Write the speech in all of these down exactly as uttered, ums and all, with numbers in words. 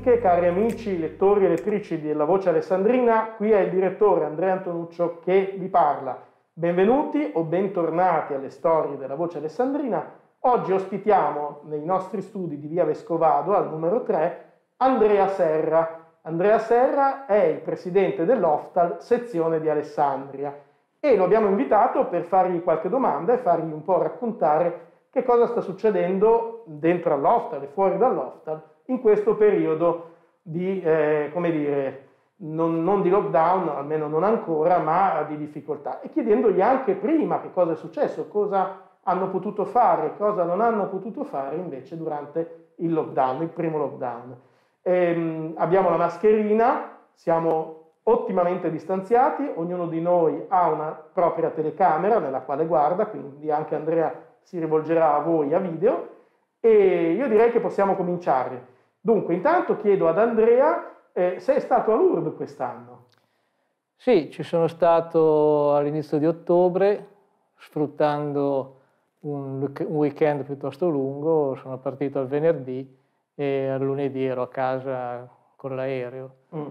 amiche, cari amici, lettori e lettrici della Voce Alessandrina, qui è il direttore Andrea Antonuccio che vi parla. Benvenuti o bentornati alle storie della Voce Alessandrina. Oggi ospitiamo nei nostri studi di via Vescovado, al numero tre, Andrea Serra. Andrea Serra è il presidente dell'Oftal sezione di Alessandria e lo abbiamo invitato per fargli qualche domanda e fargli un po' raccontare che cosa sta succedendo dentro all'Oftal e fuori dall'Oftal in questo periodo di, eh, come dire, non, non di lockdown, almeno non ancora, ma di difficoltà. E chiedendogli anche prima che cosa è successo, cosa hanno potuto fare, cosa non hanno potuto fare invece durante il lockdown, il primo lockdown. Ehm, abbiamo la mascherina, siamo ottimamente distanziati, ognuno di noi ha una propria telecamera nella quale guarda, quindi anche Andrea si rivolgerà a voi a video e io direi che possiamo cominciare. Dunque, intanto chiedo ad Andrea eh, se è stato a Lourdes quest'anno. Sì, ci sono stato all'inizio di ottobre, sfruttando un weekend piuttosto lungo, sono partito il venerdì e al lunedì ero a casa con l'aereo. Mm.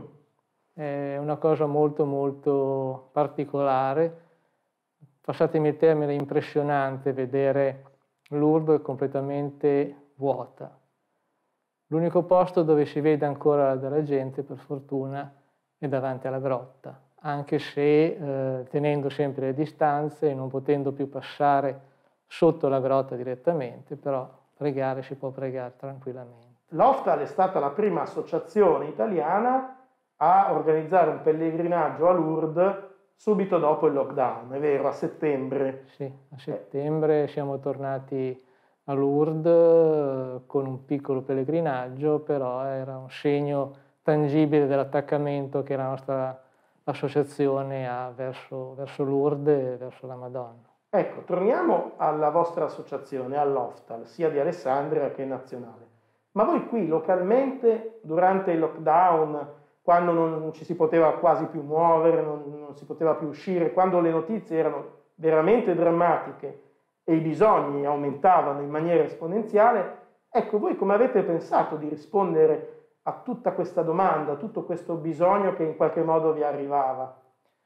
È una cosa molto molto particolare. Passatemi il termine, impressionante vedere Lourdes completamente vuota. L'unico posto dove si vede ancora della gente, per fortuna, è davanti alla grotta, anche se eh, tenendo sempre le distanze e non potendo più passare sotto la grotta direttamente, però pregare si può pregare tranquillamente. L'Oftal è stata la prima associazione italiana a organizzare un pellegrinaggio a Lourdes subito dopo il lockdown, è vero, a settembre. Sì, a settembre eh. siamo tornati a Lourdes con un piccolo pellegrinaggio, però era un segno tangibile dell'attaccamento che la nostra associazione ha verso, verso Lourdes e verso la Madonna. Ecco, torniamo alla vostra associazione, all'Oftal, sia di Alessandria che nazionale. Ma voi qui localmente, durante il lockdown, quando non ci si poteva quasi più muovere, non, non si poteva più uscire, quando le notizie erano veramente drammatiche e i bisogni aumentavano in maniera esponenziale, ecco, voi come avete pensato di rispondere a tutta questa domanda, a tutto questo bisogno che in qualche modo vi arrivava?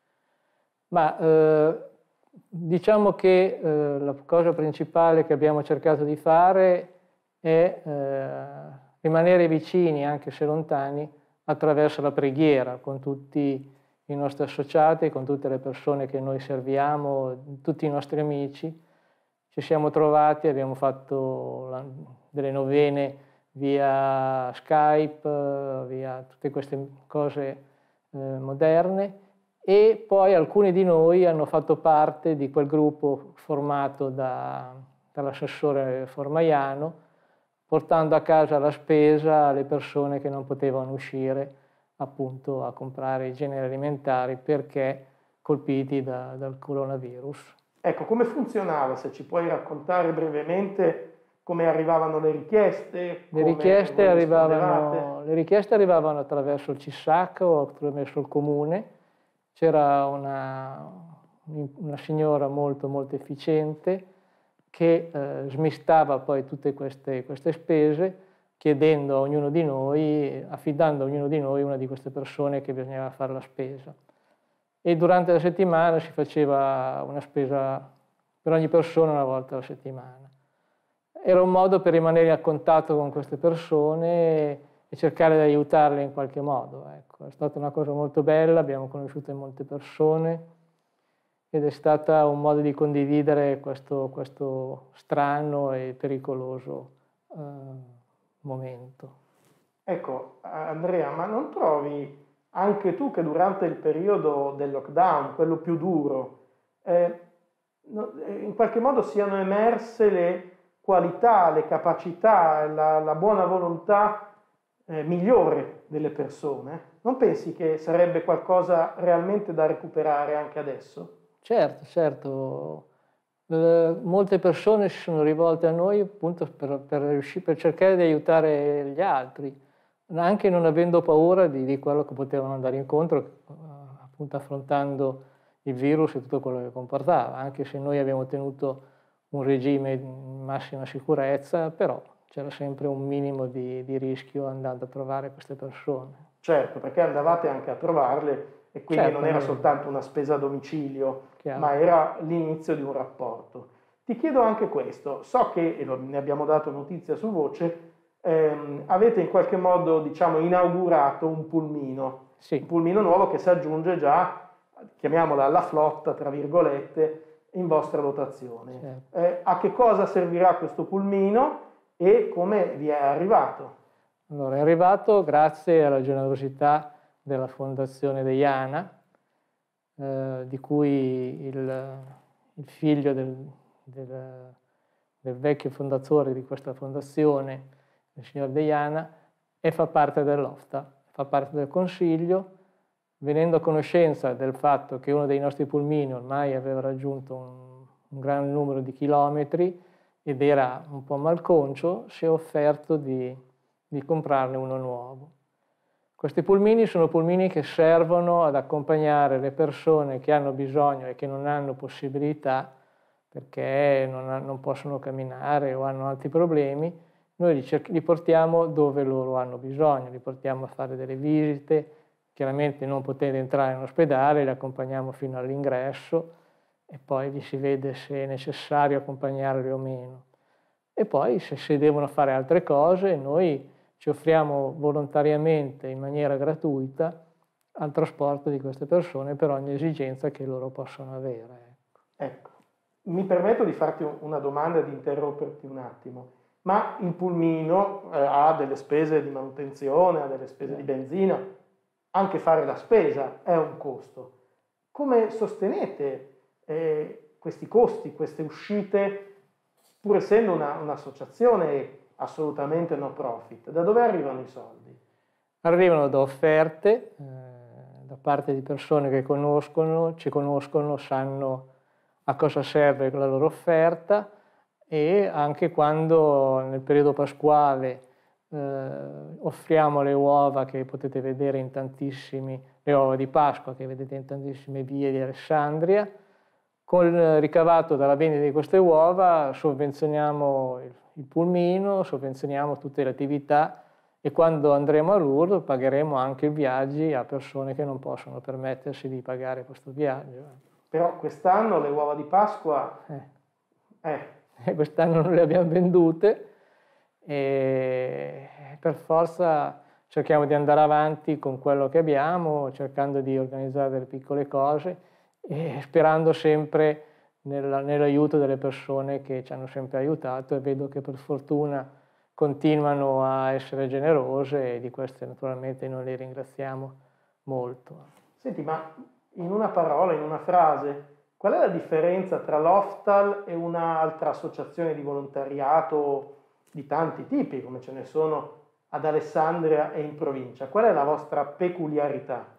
Ma eh, diciamo che eh, la cosa principale che abbiamo cercato di fare è eh, rimanere vicini, anche se lontani, attraverso la preghiera con tutti i nostri associati, con tutte le persone che noi serviamo, tutti i nostri amici. Ci siamo trovati, abbiamo fatto la, delle novene via Skype, via tutte queste cose eh, moderne e poi alcuni di noi hanno fatto parte di quel gruppo formato da, dall'assessore Formaiano, portando a casa la spesa alle persone che non potevano uscire appunto a comprare i generi alimentari perché colpiti da, dal coronavirus. Ecco, come funzionava? Se ci puoi raccontare brevemente come arrivavano le richieste? Le richieste, arrivavano, le richieste arrivavano attraverso il C I S A C o attraverso il comune. C'era una, una signora molto molto efficiente che eh, smistava poi tutte queste, queste spese chiedendo a ognuno di noi, affidando a ognuno di noi una di queste persone che bisognava fare la spesa. E durante la settimana si faceva una spesa per ogni persona una volta alla settimana. Era un modo per rimanere a contatto con queste persone e cercare di aiutarle in qualche modo. Ecco, è stata una cosa molto bella, abbiamo conosciuto molte persone ed è stato un modo di condividere questo, questo strano e pericoloso eh, momento. Ecco, Andrea, ma non trovi anche tu che durante il periodo del lockdown, quello più duro, eh, in qualche modo siano emerse le qualità, le capacità, la, la buona volontà eh, migliore delle persone? Non pensi che sarebbe qualcosa realmente da recuperare anche adesso? Certo, certo. Eh, molte persone si sono rivolte a noi appunto per, per, riuscire, per cercare di aiutare gli altri, anche non avendo paura di, di quello che potevano andare incontro, appunto affrontando il virus e tutto quello che comportava, anche se noi abbiamo tenuto un regime in massima sicurezza, però c'era sempre un minimo di, di rischio andando a trovare queste persone. Certo, perché andavate anche a trovarle e quindi Certo, non era noi- soltanto una spesa a domicilio, Chiaro. ma era l'inizio di un rapporto. Ti chiedo anche questo, so che, e lo- ne abbiamo dato notizia su voce, ehm, avete in qualche modo, diciamo, inaugurato un pulmino, Sì. un pulmino nuovo che si aggiunge già, chiamiamola alla flotta, tra virgolette, in vostra dotazione. Certo. Eh, a che cosa servirà questo pulmino e come vi è arrivato? Allora, è arrivato grazie alla generosità della Fondazione Deiana, eh, di cui il, il figlio del, del, del vecchio fondatore di questa fondazione, il signor Deiana, e fa parte dell'OFTA, fa parte del consiglio, venendo a conoscenza del fatto che uno dei nostri pulmini ormai aveva raggiunto un, un gran numero di chilometri ed era un po' malconcio, si è offerto di, di comprarne uno nuovo. Questi pulmini sono pulmini che servono ad accompagnare le persone che hanno bisogno e che non hanno possibilità perché non, ha, non possono camminare o hanno altri problemi. Noi li, li portiamo dove loro hanno bisogno, li portiamo a fare delle visite, chiaramente non potendo entrare in ospedale, li accompagniamo fino all'ingresso e poi vi si vede se è necessario accompagnarli o meno. E poi se si devono fare altre cose, noi ci offriamo volontariamente in maniera gratuita al trasporto di queste persone per ogni esigenza che loro possono avere. Ecco, mi permetto di farti una domanda e di interromperti un attimo, ma il pulmino eh, ha delle spese di manutenzione, ha delle spese di benzina, anche fare la spesa è un costo. Come sostenete eh, questi costi, queste uscite, pur essendo una, un'associazione assolutamente no profit? Da dove arrivano i soldi? Arrivano da offerte, eh, da parte di persone che conoscono, ci conoscono, sanno a cosa serve la loro offerta e anche quando nel periodo pasquale eh, offriamo le uova che potete vedere in tantissimi, le uova di Pasqua che vedete in tantissime vie di Alessandria, con il ricavato dalla vendita di queste uova sovvenzioniamo il, il pulmino, sovvenzioniamo tutte le attività e quando andremo a Lourdes pagheremo anche i viaggi a persone che non possono permettersi di pagare questo viaggio. Però quest'anno le uova di Pasqua... Eh. Eh. Quest'anno non le abbiamo vendute e per forza cerchiamo di andare avanti con quello che abbiamo, cercando di organizzare delle piccole cose e sperando sempre nel, nell'aiuto delle persone che ci hanno sempre aiutato e vedo che per fortuna continuano a essere generose e di queste naturalmente noi le ringraziamo molto. Senti, ma in una parola, in una frase, qual è la differenza tra l'Oftal e un'altra associazione di volontariato di tanti tipi, come ce ne sono ad Alessandria e in provincia? Qual è la vostra peculiarità?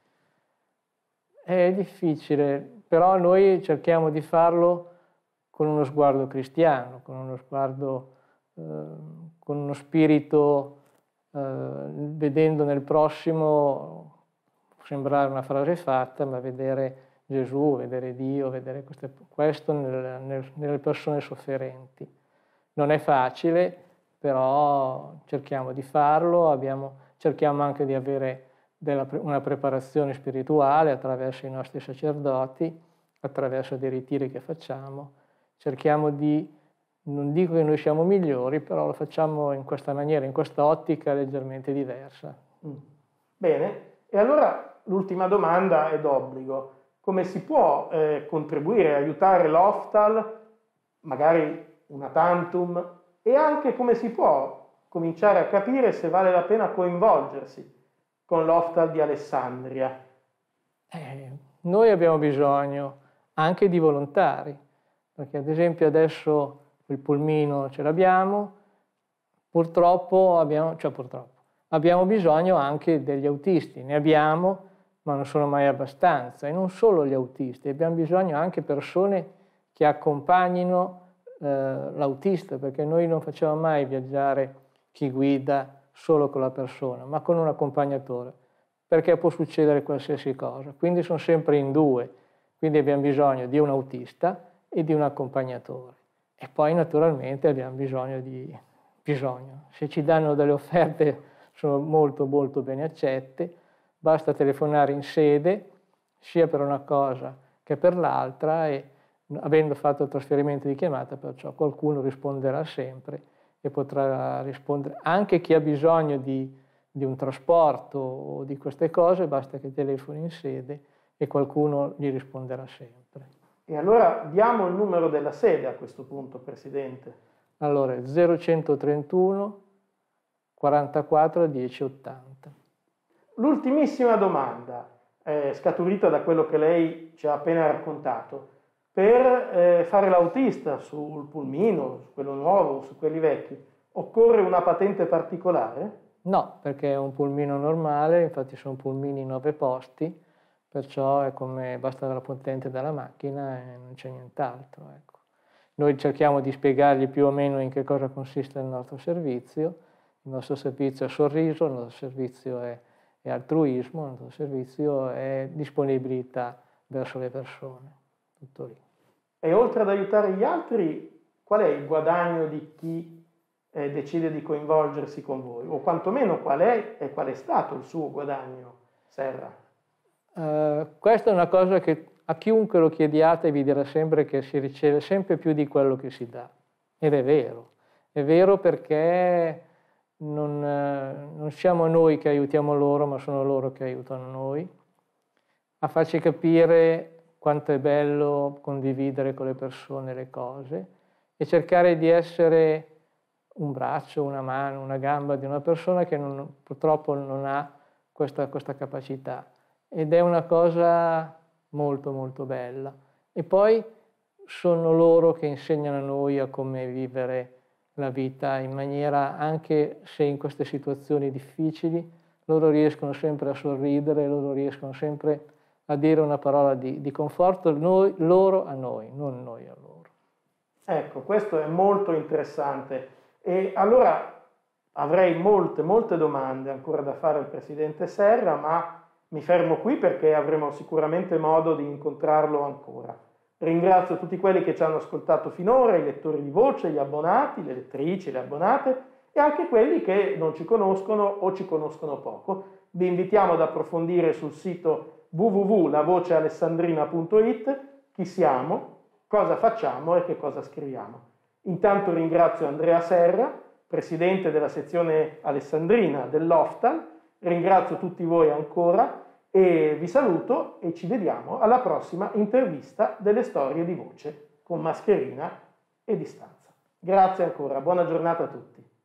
È difficile, però noi cerchiamo di farlo con uno sguardo cristiano, con uno sguardo, eh, con uno spirito, eh, vedendo nel prossimo, può sembrare una frase fatta, ma vedere Gesù, vedere Dio, vedere queste, questo nel, nel, nelle persone sofferenti. Non è facile, però cerchiamo di farlo, abbiamo, cerchiamo anche di avere della, una preparazione spirituale attraverso i nostri sacerdoti, attraverso dei ritiri che facciamo. Cerchiamo di, non dico che noi siamo migliori, però lo facciamo in questa maniera, in questa ottica leggermente diversa. Mm. Bene, e allora l'ultima domanda è d'obbligo. Come si può eh, contribuire, aiutare l'Oftal, magari una tantum, e anche come si può cominciare a capire se vale la pena coinvolgersi con l'Oftal di Alessandria? Eh, noi abbiamo bisogno anche di volontari, perché ad esempio adesso il pulmino ce l'abbiamo, purtroppo abbiamo, cioè purtroppo, abbiamo bisogno anche degli autisti, ne abbiamo, ma non sono mai abbastanza, e non solo gli autisti, abbiamo bisogno anche persone che accompagnino eh, l'autista, perché noi non facciamo mai viaggiare chi guida solo con la persona, ma con un accompagnatore, perché può succedere qualsiasi cosa, quindi sono sempre in due, quindi abbiamo bisogno di un autista e di un accompagnatore, e poi naturalmente abbiamo bisogno di bisogno. Se ci danno delle offerte sono molto molto ben accette, basta telefonare in sede sia per una cosa che per l'altra e avendo fatto il trasferimento di chiamata perciò qualcuno risponderà sempre e potrà rispondere anche chi ha bisogno di, di un trasporto o di queste cose, basta che telefoni in sede e qualcuno gli risponderà sempre. E allora diamo il numero della sede a questo punto, Presidente. Allora, zero centotrentuno quarantaquattro dieci ottanta. L'ultimissima domanda, eh, scaturita da quello che lei ci ha appena raccontato. Per eh, fare l'autista sul pulmino, su quello nuovo, su quelli vecchi, occorre una patente particolare? No, perché è un pulmino normale, infatti sono pulmini nove posti, perciò è come basta la patente della macchina e non c'è nient'altro. Ecco. Noi cerchiamo di spiegargli più o meno in che cosa consiste il nostro servizio. Il nostro servizio è sorriso, il nostro servizio è, è altruismo, il nostro servizio è disponibilità verso le persone. Tutto lì. E oltre ad aiutare gli altri, qual è il guadagno di chi eh, decide di coinvolgersi con voi? O quantomeno qual è e qual è stato il suo guadagno, Serra? Uh, questa è una cosa che a chiunque lo chiediate vi dirà sempre che si riceve sempre più di quello che si dà. Ed è vero. È vero perché non, uh, non siamo noi che aiutiamo loro, ma sono loro che aiutano noi. A farci capire quanto è bello condividere con le persone le cose e cercare di essere un braccio, una mano, una gamba di una persona che non, purtroppo non ha questa, questa capacità. Ed è una cosa molto molto bella. E poi sono loro che insegnano a noi a come vivere la vita in maniera, anche se in queste situazioni difficili, loro riescono sempre a sorridere, loro riescono sempre a dire una parola di, di conforto, noi, loro a noi, non noi a loro. Ecco, questo è molto interessante. E allora avrei molte, molte domande ancora da fare al Presidente Serra, ma mi fermo qui perché avremo sicuramente modo di incontrarlo ancora. Ringrazio tutti quelli che ci hanno ascoltato finora, i lettori di voce, gli abbonati, le lettrici, le abbonate e anche quelli che non ci conoscono o ci conoscono poco. Vi invitiamo ad approfondire sul sito w w w punto la voce alessandrina punto i t chi siamo, cosa facciamo e che cosa scriviamo. Intanto ringrazio Andrea Serra, Presidente della sezione alessandrina dell'Oftal, ringrazio tutti voi ancora e vi saluto e ci vediamo alla prossima intervista delle storie di voce con mascherina e distanza. Grazie ancora, buona giornata a tutti.